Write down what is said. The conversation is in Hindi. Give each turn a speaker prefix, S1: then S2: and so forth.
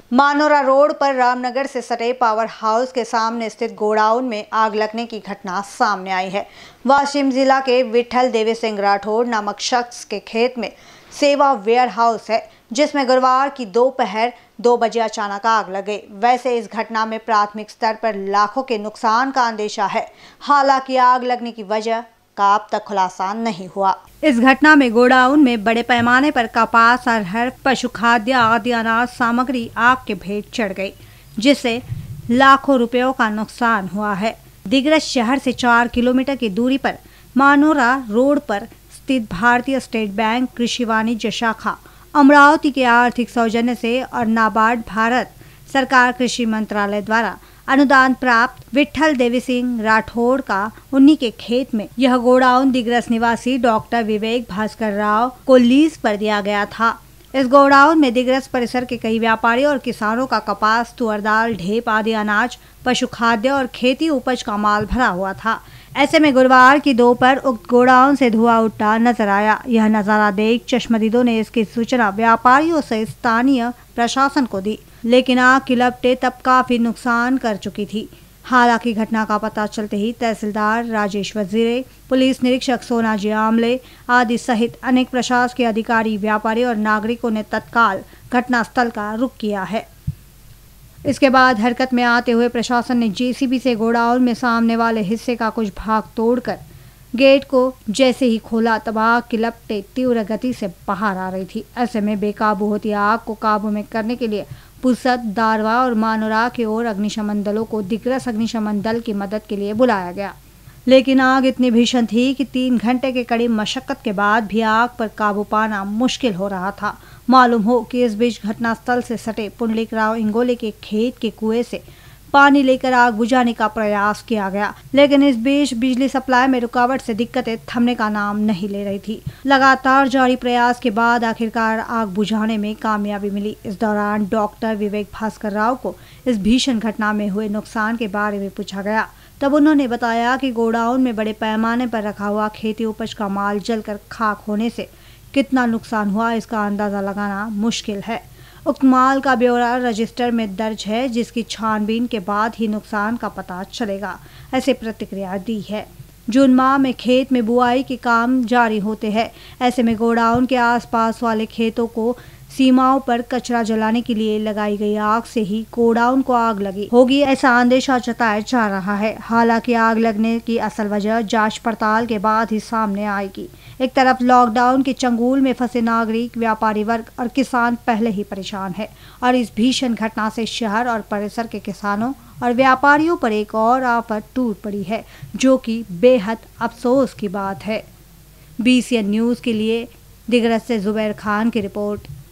S1: मानोरा रोड पर रामनगर से सटे पावर हाउस के सामने स्थित गोडाउन में आग लगने की घटना सामने आई है। वाशिम जिला के विठल देवी सिंह राठौड़ नामक शख्स के खेत में सेवा वेयर हाउस है, जिसमें गुरुवार की दोपहर 2 बजे अचानक आग लग गई। वैसे इस घटना में प्राथमिक स्तर पर लाखों के नुकसान का अंदेशा है। हालांकि आग लगने की वजह का अब तक खुलासा नहीं हुआ। इस घटना में गोडाउन में बड़े पैमाने पर कपास, अरहर, पशु खाद्य आदि अनाज सामग्री आग के भेंट चढ़ गई, जिससे लाखों रुपयों का नुकसान हुआ है। दिग्रस शहर से 4 किलोमीटर की दूरी पर मानोरा रोड पर स्थित भारतीय स्टेट बैंक कृषि वाणिज्य शाखा अमरावती के आर्थिक सौजन्य से और नाबार्ड भारत सरकार कृषि मंत्रालय द्वारा अनुदान प्राप्त विठल देवी सिंह राठौड़ का उन्हीं के खेत में यह गोडाउन दिग्रस निवासी डॉक्टर विवेक भास्कर राव को लीज पर दिया गया था। इस गोडाउन में दिग्रस परिसर के कई व्यापारियों और किसानों का कपास, तुअर दाल, ढेप आदि अनाज, पशु खाद्य और खेती उपज का माल भरा हुआ था। ऐसे में गुरुवार की दोपहर उक्त गोडाउन से धुआं उठता नजर आया। यह नजारा देख चश्मदीदों ने इसकी सूचना व्यापारियों से स्थानीय प्रशासन को दी, लेकिन आग की लपटें तब काफी नुकसान कर चुकी थी। हालांकि घटना का पता चलते ही तहसीलदार राजेश वजीरे, पुलिस निरीक्षक सोनाजी आमले आदि सहित अनेक प्रशासकीय अधिकारी, व्यापारी और नागरिकों ने तत्काल घटनास्थल का रुख किया है। इसके बाद हरकत में आते हुए प्रशासन ने जेसीबी से गोडाउन में सामने वाले हिस्से का कुछ भाग तोड़कर गेट को जैसे ही खोला तब आग की लपटें तीव्र गति से बाहर आ रही थी। ऐसे में बेकाबू होती आग को काबू में करने के लिए पुसद, दारवा और मानोरा की ओर अग्निशमन दलों को दिग्रस अग्निशमन दल की मदद के लिए बुलाया गया, लेकिन आग इतनी भीषण थी कि 3 घंटे के कड़ी मशक्कत के बाद भी आग पर काबू पाना मुश्किल हो रहा था। मालूम हो कि इस बीच घटनास्थल से सटे पुंडलिक राव इंगोले के खेत के कुएं से पानी लेकर आग बुझाने का प्रयास किया गया, लेकिन इस बीच बिजली सप्लाई में रुकावट से दिक्कतें थमने का नाम नहीं ले रही थी। लगातार जारी प्रयास के बाद आखिरकार आग बुझाने में कामयाबी मिली। इस दौरान डॉक्टर विवेक भास्कर राव को इस भीषण घटना में हुए नुकसान के बारे में पूछा गया। तब उन्होंने बताया कि गोडाउन में बड़े पैमाने पर रखा हुआ खेती उपज का माल जलकर खाक होने से कितना नुकसान हुआ इसका अंदाजा लगाना मुश्किल है। उक्त माल का ब्यौरा रजिस्टर में दर्ज है, जिसकी छानबीन के बाद ही नुकसान का पता चलेगा, ऐसे प्रतिक्रिया दी है। जून माह में खेत में बुआई के काम जारी होते हैं। ऐसे में गोडाउन के आसपास वाले खेतों को सीमाओं पर कचरा जलाने के लिए लगाई गई आग से ही गोडाउन को आग लगी होगी, ऐसा अंदेशा जताया जा रहा है। हालांकि आग लगने की असल वजह जांच पड़ताल के बाद ही सामने आएगी। एक तरफ लॉकडाउन के चंगुल में फंसे नागरिक, व्यापारी वर्ग और किसान पहले ही परेशान है और इस भीषण घटना से शहर और परिसर के किसानों और व्यापारियों पर एक और आफत टूट पड़ी है, जो कि बेहद अफसोस की बात है। BCN न्यूज के लिए दिग्रस से जुबैर खान की रिपोर्ट।